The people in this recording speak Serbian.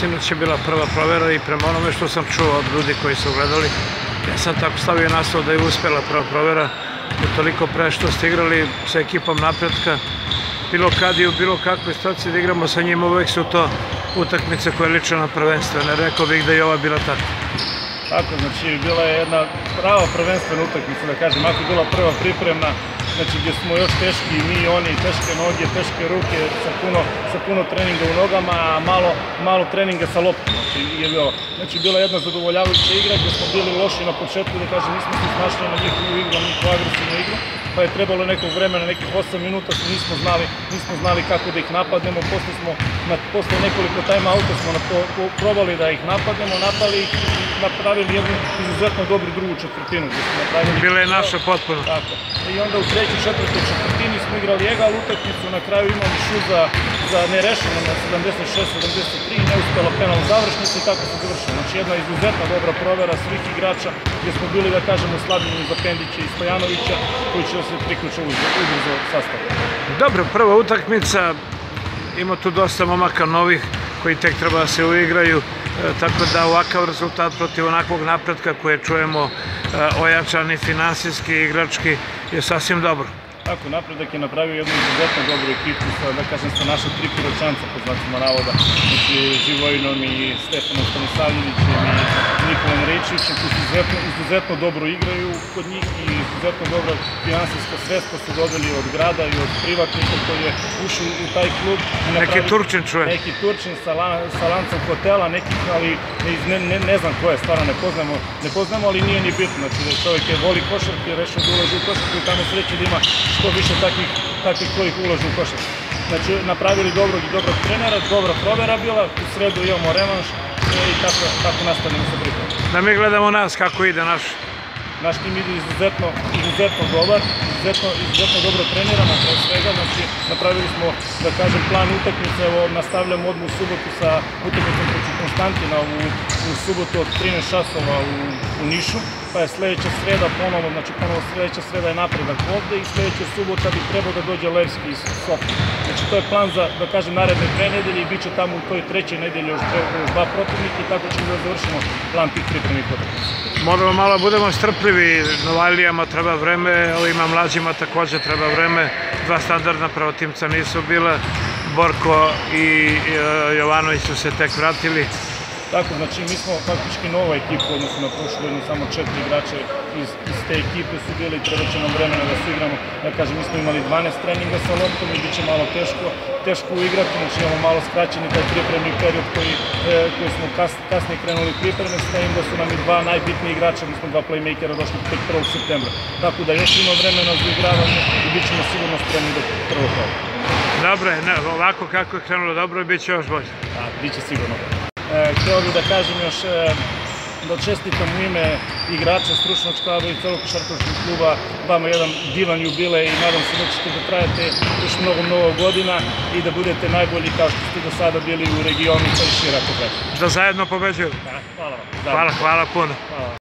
sinoć je bila prva provera i prema onome što sam čuo od ljudi koji su gledali, ja sam tako stavio naslov da je uspjela prva provera, toliko pre što ste igrali sa ekipom Napretka, bilo kad i u bilo kakvoj situaciji da igramo sa njima, uvek su to utakmice koje liče na prvenstvene. Rekao bih da je ova bila tako. Tako, znači bila je jedna prava prvenstvena utakmica, da kažem, ako je bila prva pripremna, znači gdje smo još teški i mi i oni, teške noge, teške ruke, sa puno treninga u nogama, a malo treninga sa loptom. Znači bila je jedna zadovoljavajuća igra gdje smo bili loši na početku, da kažem, nismo se snašli na njihovu igru, na njihovu agresivnu igru, pa je trebalo nekog vremena, nekih 8 minuta, nismo znali kako da ih napadnemo, posle nekoliko time-outa smo probali da ih napadnemo, napali ih, napravili jednu izuzetno dobru drugu četvrtinu. Bila je naša potpuno. Tako. I onda u trećoj, četvrtoj četvrtini smo igrali egal utakmicu, na kraju imali šut za nerešeno na 76-73, neuspela penal završnice i tako se završilo. Znači jedna izuzetna dobra provera svih igrača gdje smo bili, da kažemo, slabljeni za Pendića i Stojanovića koji će se priključiti ubrzo sastavu. Dobro, prva utakmica, ima tu dosta momaka novih koji tek treba da se uigraju, tako da ovakav rezultat protiv onakvog Napretka koje čujemo ojačani finansijski i igrački je sasvim dobro. Tako, Napredak je napravio jednu izuzetno dobru ekipu da kažem sa naša tri piročanca, po znacima navoda, znači Živojinom i Stefanom Stanisavljevićem i Nikolom Rejčevićem, koji su izuzetno dobro igraju kod njih i izuzetno dobra finansijska sredstva su dobili od grada i od privatnika koji je ušao u taj klub. Neki Turčin čuje. Neki Turčin sa lancem hotela, nekih, ali ne znam ko je, stvarno ne poznamo, ali nije ni bitno. Znači čovjek je voli košarku, je rešio da ulaže u košarku i tamo sreće da ima što više takvih kojih ulažu u košarku. Znači, napravili dobrog trenera, dobra provera bila, u sredu imamo revanš i tako nastavljamo sa pripremom. Da mi gledamo nas, kako ide naš? Naš tim ide izuzetno dobar, izuzetno dobro treniramo pre svega, znači napravili smo, da kažem, plan utakmice, evo nastavljamo odmah u subotu sa utakmicom protiv Konstantina u subotu od 13 časova u Nišu, pa je sledeća sreda ponovo, znači ponovo sledeća sreda je Napredak ovde i sledeća subota bi trebao da dođe Levski iz Sofije. Znači to je plan za, da kažem, naredne 2 nedelje i bit će tamo u toj 3. nedelji još 2 protivnika i tako ćemo da završimo plan tih pripremnih utakmica. Moramo malo budemo strpljivi, Novajlijama treba vreme, ovima mlađima također treba vreme, 2 standardna prvotimca nisu bile, Borko i Jovanović su se tek vratili. Tako, znači mi smo faktički nova ekipa, odnosno na prošlu godinu samo 4 igrača iz te ekipe su bili i treba će nam vremena da se igramo. Da kažem, mi smo imali 12 treninga sa loptom i bit će malo teško uigrati, znači imamo malo skraćeni taj pripremni period koji smo kasnije krenuli pripreme, s tim da su nam i 2 najbitnije igrača, odnosno 2 playmakera došli tek 1. septembra. Tako da još ima vremena za igravanje i bit ćemo sigurno spremni do prvog kola. Dobro, ovako kako je krenulo dobro i bit će još bolje. Da, bit će sigurno bolje. Hteo bih da kažem još da čestitam u ime igrača stručnog štaba i celog košarkaškog kluba vama jedan divan jubilej i nadam se da ćete da trajete još mnogo godina i da budete najbolji kao što ste do sada bili u regionu pa i šire. Da zajedno pobeđujemo. Hvala vam. Hvala puno.